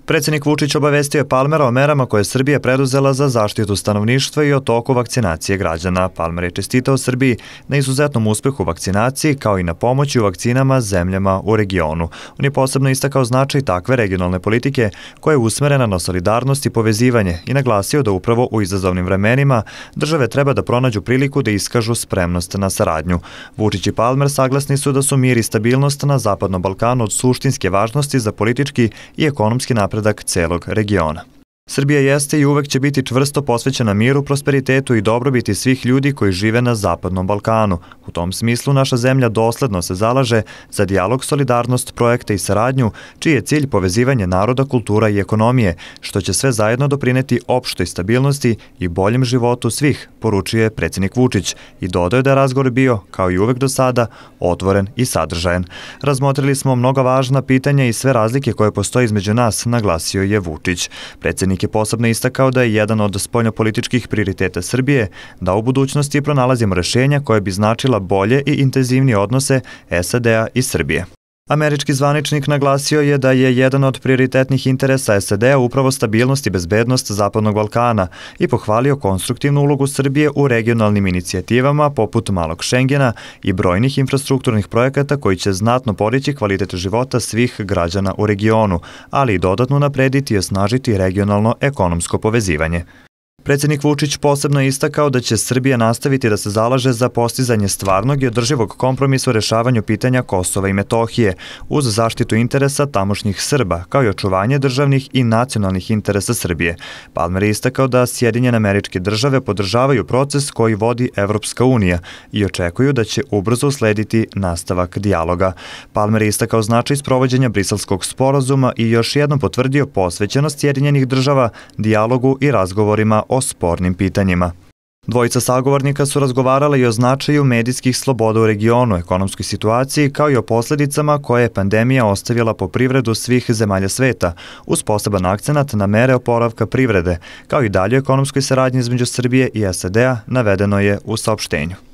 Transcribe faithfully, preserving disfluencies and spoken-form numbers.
Predsjednik Vučić obavestio je Palmera o merama koje je Srbija preduzela za zaštitu stanovništva i o toku vakcinacije građana. Palmer je čestitao Srbiji na izuzetnom uspehu vakcinaciji kao i na pomoći u vakcinama zemljama u regionu. On je posebno istakao značaj takve regionalne politike koja je usmerena na solidarnost i povezivanje i naglasio da upravo u izazovnim vremenima države treba da pronađu priliku da iskažu spremnost na saradnju. Vučić i Palmer saglasni su da su mir i stabilnost na Zapadnom Balkanu od suštinske važnosti za politički i ekonomski napredak napredak celog regiona. Srbija jeste i uvek će biti čvrsto posvećena miru, prosperitetu i dobrobiti svih ljudi koji žive na Zapadnom Balkanu. U tom smislu naša zemlja dosledno se zalaže za dijalog, solidarnost, projekte i saradnju, čiji je cilj povezivanje naroda, kultura i ekonomije, što će sve zajedno doprineti opštoj stabilnosti i boljem životu svih, poručio je predsjednik Vučić i dodao je da je razgovor bio, kao i uvek do sada, otvoren i sadržajan. Razmotrili smo mnoga važna pitanja i sve razlike koje postoje između nas, naglasio je Vučić. Predsjednik je posebno istakao da je jedan od spoljnopolitičkih prioriteta Srbije da u budućnosti pronalazimo rešenja koje bi značila bolje i intenzivnije odnose S A D-a i Srbije. Američki zvaničnik naglasio je da je jedan od prioritetnih interesa S A D-a upravo stabilnost i bezbednost Zapadnog Balkana i pohvalio konstruktivnu ulogu Srbije u regionalnim inicijativama poput Malog Šengena i brojnih infrastrukturnih projekata koji će znatno podići kvalitet života svih građana u regionu, ali i dodatno naprediti i osnažiti regionalno ekonomsko povezivanje. Predsjednik Vučić posebno je istakao da će Srbija nastaviti da se zalaže za postizanje stvarnog i održivog kompromisa u rešavanju pitanja Kosova i Metohije uz zaštitu interesa tamošnjih Srba, kao i očuvanje državnih i nacionalnih interesa Srbije. Palmer je istakao da Sjedinjene Američke Države podržavaju proces koji vodi Evropska unija i očekuju da će ubrzo uslediti nastavak dijaloga. Palmer je istakao značaj sprovođenja Briselskog sporazuma i još jednom potvrdio posvećenost Sjedinjenih Država dijalogu i razgovorima o spornim pitanjima. Dvojica sagovornika su razgovarala i o značaju medijskih sloboda u regionu, ekonomskoj situaciji, kao i o posledicama koje je pandemija ostavila po privredu svih zemalja sveta, uz poseban akcenat na mere oporavka privrede, kao i dalje ekonomskoj saradnji između Srbije i S A D-a, navedeno je u saopštenju.